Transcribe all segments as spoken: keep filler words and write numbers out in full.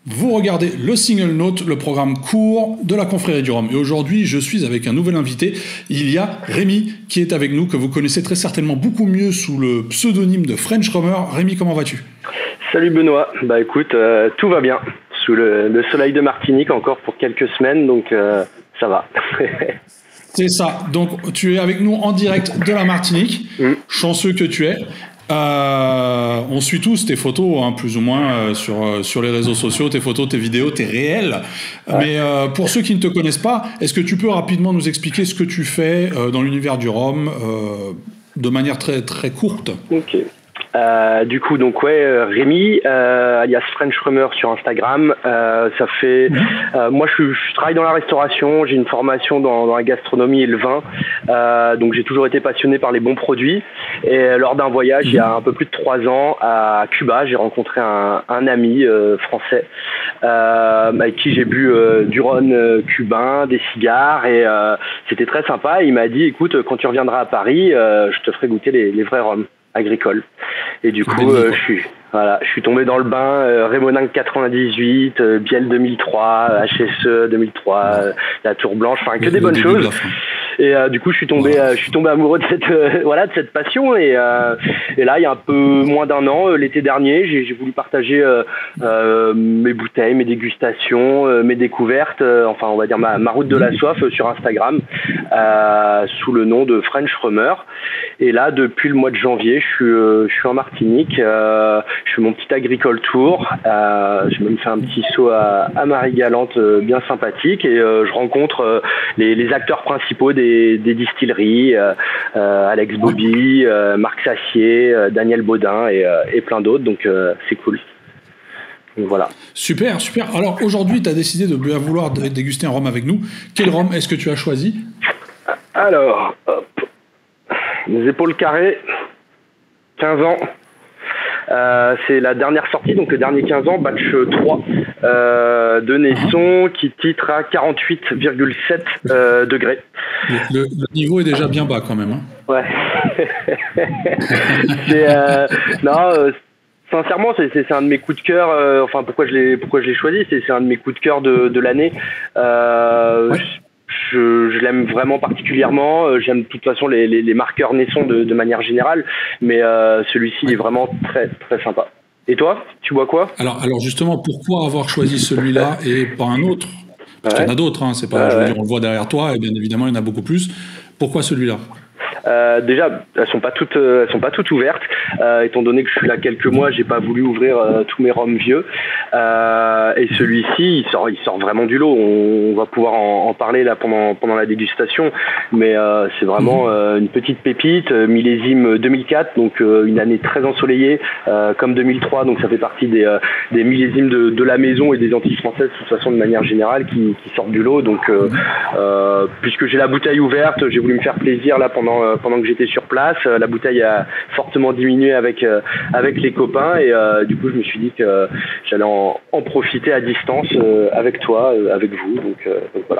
Vous regardez le Single Note, le programme court de la confrérie du rhum. Et aujourd'hui, je suis avec un nouvel invité. Il y a Rémi qui est avec nous, que vous connaissez très certainement beaucoup mieux sous le pseudonyme de French Rumeur. Rémi, comment vas-tu ? Salut Benoît. Bah écoute, euh, tout va bien. Sous le, le soleil de Martinique encore pour quelques semaines, donc euh, ça va. C'est ça. Donc tu es avec nous en direct de la Martinique. Mm. Chanceux que tu es. Euh, on suit tous tes photos, hein, plus ou moins, euh, sur, euh, sur les réseaux sociaux, tes photos, tes vidéos, tes réels. Ouais. Mais euh, pour ceux qui ne te connaissent pas, est-ce que tu peux rapidement nous expliquer ce que tu fais euh, dans l'univers du rhum euh, de manière très, très courte ? Ok. Euh, du coup, donc ouais, euh, Rémi, euh, alias French Rumeur sur Instagram. Euh, ça fait, euh, moi, je, je travaille dans la restauration. J'ai une formation dans, dans la gastronomie et le vin. Euh, donc, j'ai toujours été passionné par les bons produits. Et lors d'un voyage, il y a un peu plus de trois ans à Cuba, j'ai rencontré un, un ami euh, français euh, avec qui j'ai bu euh, du rhum euh, cubain, des cigares, et euh, c'était très sympa. Il m'a dit, écoute, quand tu reviendras à Paris, euh, je te ferai goûter les, les vrais rhums agricoles. Et du coup, euh, je suis voilà, je suis tombé dans le bain. Euh, Rémoningue quatre-vingt-dix-huit, euh, Biel deux mille trois, H S E deux mille trois, euh, la Tour Blanche, enfin que le des bonnes choses. Et euh, du coup, je suis tombé, ouais. euh, je suis tombé amoureux de cette, euh, voilà, de cette passion. Et, euh, et là, il y a un peu moins d'un an, euh, l'été dernier, j'ai, j'ai voulu partager euh, euh, mes bouteilles, mes dégustations, euh, mes découvertes, euh, enfin, on va dire ma, ma route de la soif euh, sur Instagram, euh, sous le nom de French Rumeur. Et là, depuis le mois de janvier, je suis, euh, je suis en Martinique. Euh, je fais mon petit agricole tour. Euh, je me fais un petit saut à, à Marie-Galante, euh, bien sympathique, et euh, je rencontre euh, les, les acteurs principaux des Des, des distilleries, euh, euh, Alex Bobby, euh, Marc Sassier, euh, Daniel Baudin et, euh, et plein d'autres, donc euh, c'est cool. Donc, voilà. Super, super. Alors aujourd'hui, tu as décidé de bien vouloir déguster un rhum avec nous. Quel rhum est-ce que tu as choisi ? Alors, hop, les épaules carrées, quinze ans. Euh, c'est la dernière sortie, donc le dernier quinze ans, batch trois euh, de Naisson, qui titre à quarante-huit virgule sept euh, degrés. Le, le niveau est déjà bien bas quand même. Hein. Ouais. c'est, euh, non, euh, sincèrement, c'est, c'est, c'est un de mes coups de cœur. Euh, enfin, pourquoi je l'ai, pourquoi je l'ai choisi, c'est, c'est un de mes coups de cœur de, de l'année. Euh, ouais. Je, je l'aime vraiment particulièrement. J'aime de toute façon les, les, les marqueurs Naisson de, de manière générale, mais euh, celui-ci il est vraiment très très sympa. Et toi, tu bois quoi ? Alors, alors justement, pourquoi avoir choisi celui-là et pas un autre ? Parce ouais. qu'il y en a d'autres. Hein, c'est pas, ouais, je veux ouais. dire, on le voit derrière toi, et bien évidemment, il y en a beaucoup plus. Pourquoi celui-là ? Euh, déjà, elles sont pas toutes, euh, elles sont pas toutes ouvertes. Euh, étant donné que je suis là quelques mois, j'ai pas voulu ouvrir euh, tous mes rhums vieux. Euh, et celui-ci, il sort, il sort vraiment du lot. On, on va pouvoir en, en parler là pendant pendant la dégustation. Mais euh, c'est vraiment euh, une petite pépite, euh, millésime deux mille quatre, donc euh, une année très ensoleillée, euh, comme deux mille trois. Donc ça fait partie des euh, des millésimes de, de la maison et des Antilles françaises de toute façon de manière générale qui, qui sortent du lot. Donc euh, euh, puisque j'ai la bouteille ouverte, j'ai voulu me faire plaisir là pendant euh, pendant que j'étais sur place. La bouteille a fortement diminué avec euh, avec les copains, et euh, du coup je me suis dit que euh, j'allais en, en profiter à distance euh, avec toi, euh, avec vous, donc, euh, donc voilà.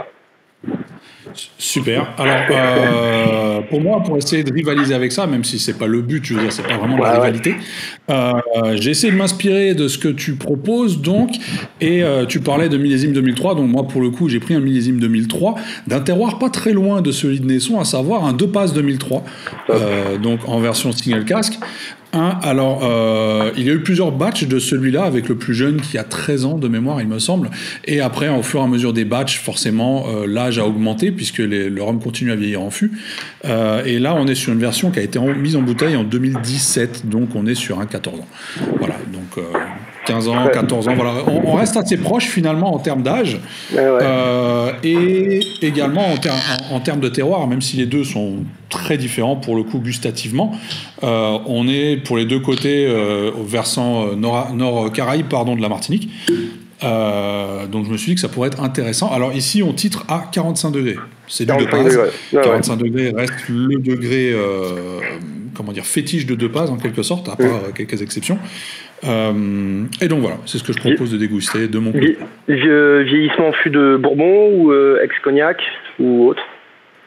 Super. Alors euh, pour moi, pour essayer de rivaliser avec ça, même si c'est pas le but, je veux dire, c'est pas vraiment de la ouais, rivalité, ouais. euh, j'ai essayé de m'inspirer de ce que tu proposes, donc, et euh, tu parlais de millésime deux mille trois, donc moi pour le coup j'ai pris un millésime deux mille trois d'un terroir pas très loin de celui de Naisson, à savoir un deux passes deux mille trois, euh, donc en version single cask. Un, alors, euh, il y a eu plusieurs batchs de celui-là, avec le plus jeune qui a treize ans de mémoire, il me semble. Et après, au fur et à mesure des batchs, forcément, euh, l'âge a augmenté, puisque les, le rhum continue à vieillir en fût. Euh, et là, on est sur une version qui a été en, mise en bouteille en deux mille dix-sept, donc on est sur un quatorze ans. Voilà, donc... Euh, quinze ans, quatorze ans, voilà. On, on reste assez proche finalement en termes d'âge, ouais, ouais. Euh, et également en, ter- en, en termes de terroir, même si les deux sont très différents pour le coup gustativement. Euh, on est pour les deux côtés euh, au versant nord, nord Caraïbes, pardon, de la Martinique. Euh, donc je me suis dit que ça pourrait être intéressant. Alors ici on titre à quarante-cinq degrés. C'est du de base. Ouais, quarante-cinq ouais. degrés reste le degré, euh, comment dire, fétiche de deux passes en quelque sorte, à part mmh. quelques exceptions. Euh, et donc voilà, c'est ce que je propose de déguster de mon côté. Vie- vieillissement en fût de Bourbon ou euh, ex-cognac ou autre ?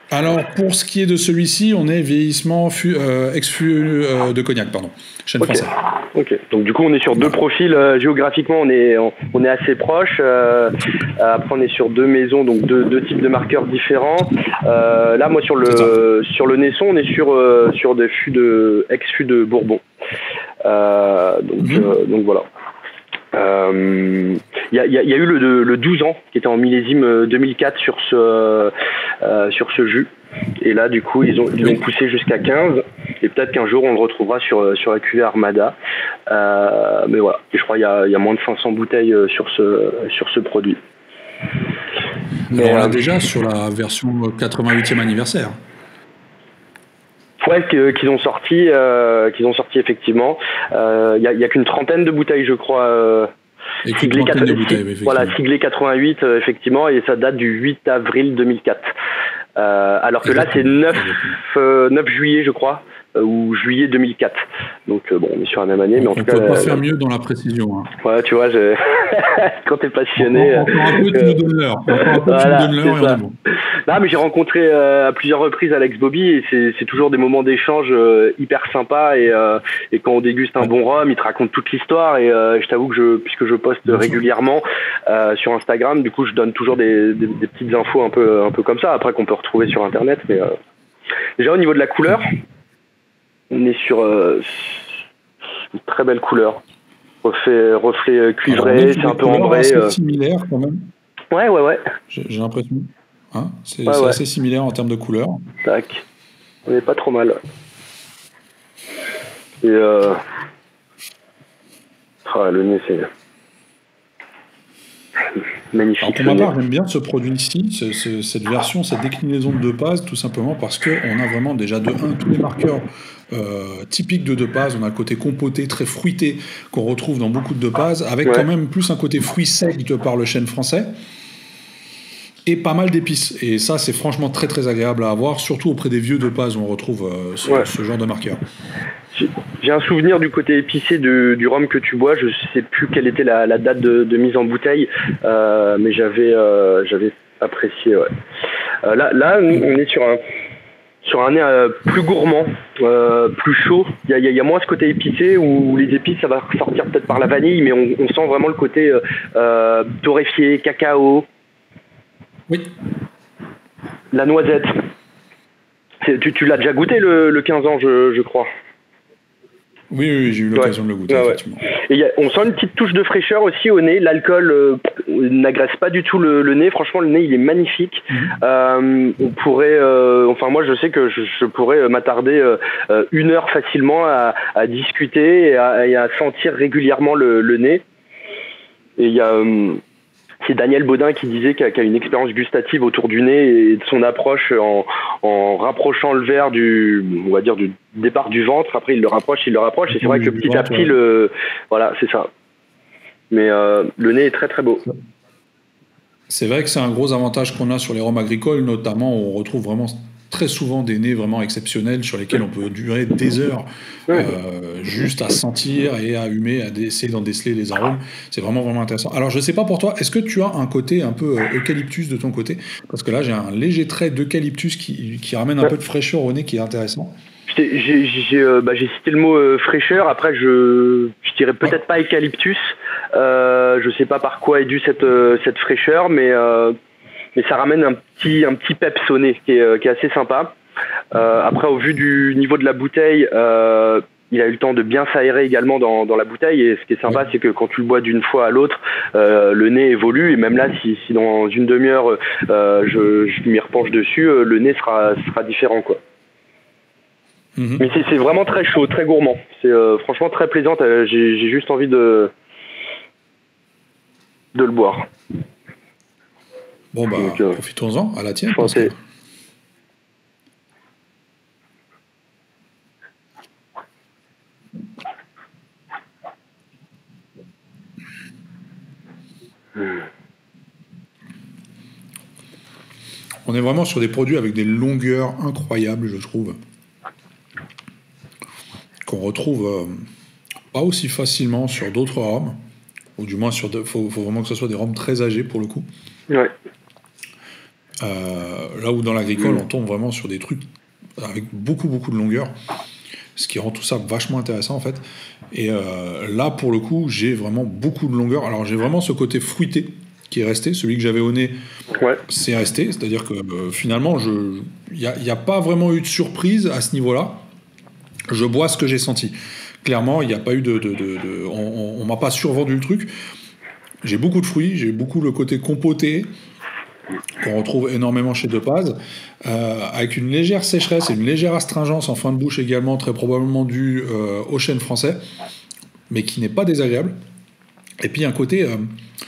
Alors, pour ce qui est de celui-ci, on est vieillissement fût, euh, ex-fût euh, de cognac, pardon. Chêne okay. français. Ok. Donc du coup, on est sur deux profils euh, géographiquement, on est on, on est assez proches. Euh, après, on est sur deux maisons, donc deux, deux types de marqueurs différents. Euh, là, moi, sur le sur le Naisson, on est sur euh, sur des fûts de ex-fûts de Bourbon. Euh, donc mmh. euh, donc voilà. Il euh, y, a, y, a, y a eu le, le douze ans qui était en millésime deux mille quatre sur ce euh, sur ce jus, et là du coup ils ont ils l'ont poussé jusqu'à quinze, et peut-être qu'un jour on le retrouvera sur sur la cuvée Armada, euh, mais voilà, et je crois qu'il y a, y a moins de cinq cents bouteilles sur ce sur ce produit. Mais on l'a euh, déjà sur la version quatre-vingt-huitième anniversaire. Ouais, qu'ils ont sorti, euh, qu'ils ont sorti effectivement. Il euh, y a, y a qu'une trentaine de bouteilles, je crois. Euh, et siglées quatre... de bouteilles, oui, voilà, siglé quatre-vingt-huit, euh, effectivement, et ça date du huit avril deux mille quatre. Euh, alors que exactement. Là, c'est neuf juillet, je crois, euh, ou juillet deux mille quatre. Donc euh, bon, on est sur la même année, mais en on tout cas, on peut pas euh, faire mieux dans la précision. Hein. Ouais, tu vois, je... quand t'es passionné. Encore, encore un peu, tu nous donnes l'heure. Encore un peu, voilà, tu nous donnes l'heure et on est bon. Non, mais j'ai rencontré euh, à plusieurs reprises Alex Bobby, et c'est, c'est toujours des moments d'échange euh, hyper sympas, et, euh, et quand on déguste un bon rhum, il te raconte toute l'histoire, et euh, je t'avoue que je, puisque je poste bien régulièrement euh, sur Instagram, du coup je donne toujours des, des, des petites infos un peu, un peu comme ça, après qu'on peut retrouver sur internet. Mais euh... déjà au niveau de la couleur, on est sur euh, une très belle couleur, reflet, reflet cuivré, c'est un peu ambré. C'est euh... similaire quand même. Ouais, ouais, ouais. J'ai, j'ai l'impression. Hein, c'est ouais, c'est ouais. assez similaire en termes de couleur. Tac. On est pas trop mal. Et euh... ah, le nez, c'est magnifique. Alors pour ma part, j'aime bien ce produit-ci, ce, ce, cette version, cette déclinaison de deux passes, tout simplement parce qu'on a vraiment déjà de un tous les marqueurs euh, typiques de deux passes. On a le côté compoté, très fruité, qu'on retrouve dans beaucoup de deux passes, avec ouais. quand même plus un côté fruit sec de par le chêne français. Et pas mal d'épices. Et ça, c'est franchement très très agréable à avoir, surtout auprès des vieux deux passes où on retrouve euh, ce, ouais. ce genre de marqueur. J'ai, j'ai un souvenir du côté épicé de, du rhum que tu bois. Je sais plus quelle était la, la date de, de mise en bouteille, euh, mais j'avais, euh, j'avais apprécié. Ouais. Euh, là, là, on est sur un, sur un nez euh, plus gourmand, euh, plus chaud. Il y a, y, a, y a moins ce côté épicé où les épices, ça va ressortir peut-être par la vanille, mais on, on sent vraiment le côté euh, euh, torréfié, cacao. Oui. La noisette. C'est, tu, tu l'as déjà goûté le, le quinze ans, je, je crois. Oui, oui, j'ai eu l'occasion ouais. de le goûter, ouais, effectivement. Et y a, on sent une petite touche de fraîcheur aussi au nez. L'alcool euh, n'agresse pas du tout le, le nez. Franchement, le nez, il est magnifique. Mm-hmm. Euh, on pourrait, euh, enfin moi, je sais que je, je pourrais m'attarder euh, une heure facilement à, à discuter et à, et à sentir régulièrement le, le nez. Et il y a... Euh, c'est Daniel Baudin qui disait qu'il a une expérience gustative autour du nez et de son approche en, en rapprochant le verre du, on va dire, du départ du ventre. Après, il le rapproche, il le rapproche. Et c'est vrai que petit à petit, le, voilà, c'est ça. Mais euh, le nez est très très beau. C'est vrai que c'est un gros avantage qu'on a sur les rhums agricoles, notamment on retrouve vraiment très souvent des nez vraiment exceptionnels sur lesquels on peut durer des heures euh, juste à sentir et à humer, à essayer d'en déceler les arômes. C'est vraiment vraiment intéressant. Alors je ne sais pas pour toi, est-ce que tu as un côté un peu euh, eucalyptus de ton côté? Parce que là j'ai un léger trait d'eucalyptus qui, qui ramène un ouais. peu de fraîcheur au nez qui est intéressant. J'ai, j'ai, j'ai, euh, bah, j'ai cité le mot euh, fraîcheur. Après, je, je dirais peut-être ouais. pas eucalyptus. Euh, je sais pas par quoi est due cette, euh, cette fraîcheur, mais, euh, mais ça ramène un petit, un petit peps au nez qui est, euh, qui est assez sympa. Euh, après, au vu du niveau de la bouteille, euh, il a eu le temps de bien s'aérer également dans, dans la bouteille. Et ce qui est sympa, c'est que quand tu le bois d'une fois à l'autre, euh, le nez évolue. Et même là, si, si dans une demi-heure, euh, je, je m'y repenche dessus, euh, le nez sera, sera différent, quoi. Mmh. Mais c'est, c'est vraiment très chaud, très gourmand. C'est euh, franchement très plaisant. Euh, j'ai, j'ai juste envie de, de le boire. Bon, bah, donc, euh, profitons-en, à la tienne. Parce que... On est vraiment sur des produits avec des longueurs incroyables, je trouve, qu'on retrouve euh, pas aussi facilement sur d'autres rhums, ou du moins il faut, faut vraiment que ce soit des rhums très âgés pour le coup. Ouais. Euh, là où dans l'agricole, mmh. on tombe vraiment sur des trucs avec beaucoup, beaucoup de longueur, ce qui rend tout ça vachement intéressant, en fait. Et euh, là, pour le coup, j'ai vraiment beaucoup de longueur. Alors, j'ai vraiment ce côté fruité qui est resté. Celui que j'avais au nez, ouais. c'est resté. C'est-à-dire que euh, finalement, il n'y a, y a pas vraiment eu de surprise à ce niveau-là. Je bois ce que j'ai senti. Clairement, il n'y a pas eu de... de, de, de on ne m'a pas survendu le truc. J'ai beaucoup de fruits, j'ai beaucoup le côté compoté, qu'on retrouve énormément chez De Paz, euh, avec une légère sécheresse et une légère astringence en fin de bouche également, très probablement due euh, au chêne français, mais qui n'est pas désagréable. Et puis un côté euh,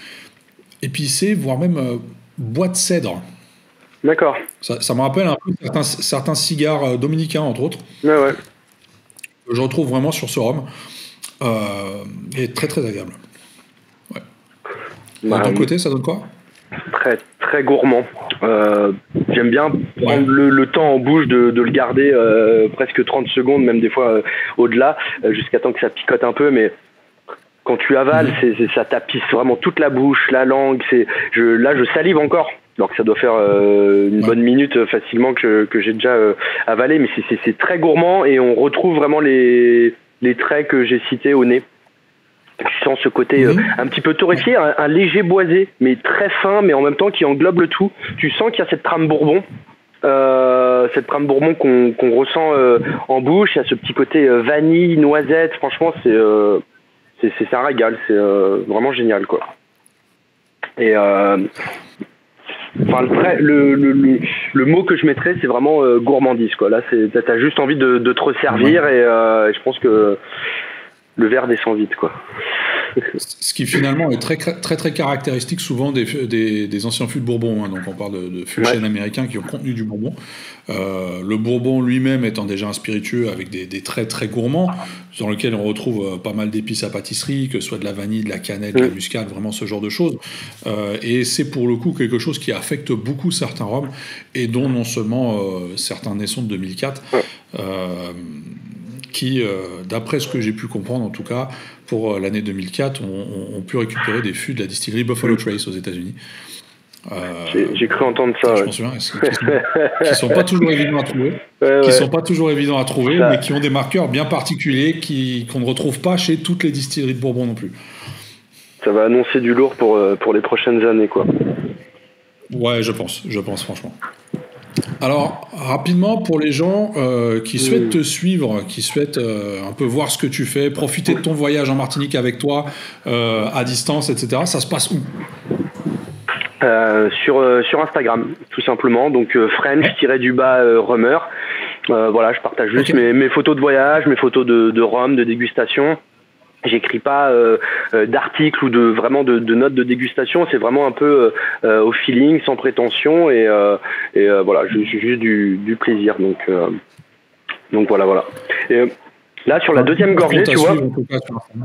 épicé, voire même euh, bois de cèdre. D'accord. Ça, ça me rappelle un peu certains, certains cigares euh, dominicains, entre autres. Ouais, ouais. Que je retrouve vraiment sur ce rhum. Euh, et très très agréable. Ouais. Bah, de ton côté, ça donne quoi ? Très très gourmand. Euh, j'aime bien prendre ouais. le, le temps en bouche de, de le garder euh, presque trente secondes, même des fois euh, au-delà, euh, jusqu'à temps que ça picote un peu, mais quand tu avales, mmh. c'est, c'est, ça tapisse vraiment toute la bouche, la langue. C'est, je, là, je salive encore, alors que ça doit faire euh, une ouais. bonne minute euh, facilement que, que j'ai déjà euh, avalé, mais c'est, c'est, c'est très gourmand et on retrouve vraiment les, les traits que j'ai cités au nez. Tu sens ce côté euh, un petit peu torréfié, un, un léger boisé, mais très fin, mais en même temps qui englobe le tout. Tu sens qu'il y a cette trame bourbon, euh, cette trame bourbon qu'on, qu'on ressent euh, en bouche. Il y a ce petit côté euh, vanille, noisette. Franchement, c'est, euh, c'est, c'est, c'est un régal. C'est euh, vraiment génial, quoi. Et euh, enfin, le, le, le, le mot que je mettrais, c'est vraiment euh, gourmandise, quoi. Là, c'est, t'as juste envie de, de te resservir et, euh, et je pense que le verre descend vite, quoi. Ce qui finalement est très très très caractéristique souvent des, des, des anciens fûts de Bourbon, hein. Donc on parle de, de fûts de chêne américains qui ont contenu du Bourbon. Euh, le Bourbon lui-même étant déjà un spiritueux avec des, des traits très gourmands, dans lequel on retrouve euh, pas mal d'épices à pâtisserie, que ce soit de la vanille, de la cannelle, de la muscade, vraiment ce genre de choses. Euh, et c'est pour le coup quelque chose qui affecte beaucoup certains rhums et dont non seulement euh, certains naissons de deux mille quatre. Euh, qui, euh, d'après ce que j'ai pu comprendre en tout cas, pour euh, l'année deux mille quatre, ont, ont pu récupérer des fûts de la distillerie Buffalo Trace aux États-Unis. Euh, j'ai, j'ai cru entendre ça. Je ouais. m'en souviens, qui ne sont pas toujours évidents à trouver, ouais, qui ouais. sont pas toujours évidents à trouver, ça. mais qui ont des marqueurs bien particuliers qui, qu'on ne retrouve pas chez toutes les distilleries de Bourbon non plus. Ça va annoncer du lourd pour, pour les prochaines années, quoi. Ouais, je pense, je pense franchement. Alors, rapidement, pour les gens euh, qui souhaitent te suivre, qui souhaitent euh, un peu voir ce que tu fais, profiter de ton voyage en Martinique avec toi, euh, à distance, et cetera, ça se passe où ? euh, sur, euh, sur Instagram, tout simplement. Donc, euh, French-du-bas euh, Rummer. Euh, voilà, je partage juste okay. mes, mes photos de voyage, mes photos de, de rhum, de dégustation. J'écris pas euh, euh, d'articles ou de vraiment de, de notes de dégustation, c'est vraiment un peu euh, au feeling, sans prétention et, euh, et euh, voilà, j'ai juste du, du plaisir. Donc euh, donc voilà voilà. Et euh, là sur la deuxième gorgée, tu vois. Comment ?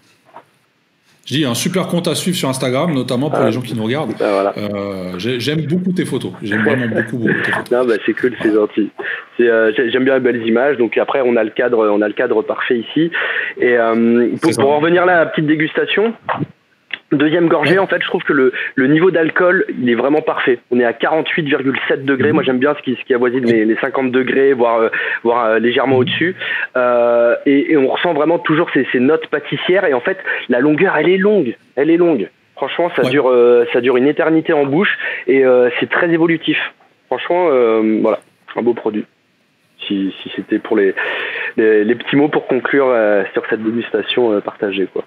Je dis un super compte à suivre sur Instagram, notamment pour ah, les gens qui nous regardent. Ben voilà. euh, j'aime beaucoup tes photos. J'aime vraiment beaucoup, beaucoup tes photos. Non, bah, c'est cool, c'est gentil. C'est, euh, j'aime bien les belles images. Donc après, on a le cadre, on a le cadre parfait ici. Et euh, pour, pour en revenir là à la petite dégustation. Deuxième gorgée, en fait, je trouve que le, le niveau d'alcool, il est vraiment parfait. On est à quarante-huit virgule sept degrés. Moi, j'aime bien ce qui, ce qui avoisine les, les cinquante degrés, voire, euh, voire euh, légèrement au-dessus. Euh, et, et on ressent vraiment toujours ces, ces notes pâtissières. Et en fait, la longueur, elle est longue. Elle est longue. Franchement, ça ouais. dure, euh, ça dure une éternité en bouche. Et euh, c'est très évolutif. Franchement, euh, voilà, un beau produit. Si, si c'était pour les, les, les petits mots pour conclure euh, sur cette dégustation euh, partagée, quoi.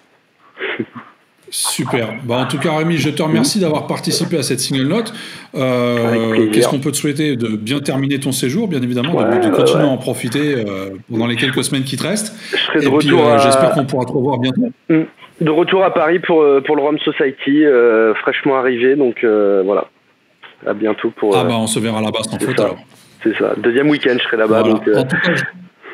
Super. Bah, en tout cas, Rémi, je te remercie d'avoir participé à cette single note. Euh, qu'est-ce qu'on peut te souhaiter ? De bien terminer ton séjour, bien évidemment, ouais, de, de continuer ouais. à en profiter euh, pendant les quelques semaines qui te restent. Je serai de Et retour puis, euh, à... j'espère qu'on pourra te revoir bientôt. De retour à Paris pour, pour le Rhum Society, euh, fraîchement arrivé. Donc euh, voilà, à bientôt. Pour, ah bah, on se verra là-bas sans faute ça. alors. C'est ça. Deuxième week-end, je serai là-bas. Voilà. Donc, euh... En tout cas, je...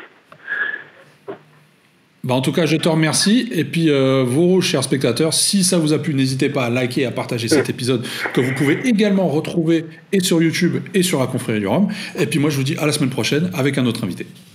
Bah en tout cas, je te remercie. Et puis, euh, vous, chers spectateurs, si ça vous a plu, n'hésitez pas à liker et à partager cet épisode que vous pouvez également retrouver et sur YouTube et sur la Confrérie du Rhum. Et puis moi, je vous dis à la semaine prochaine avec un autre invité.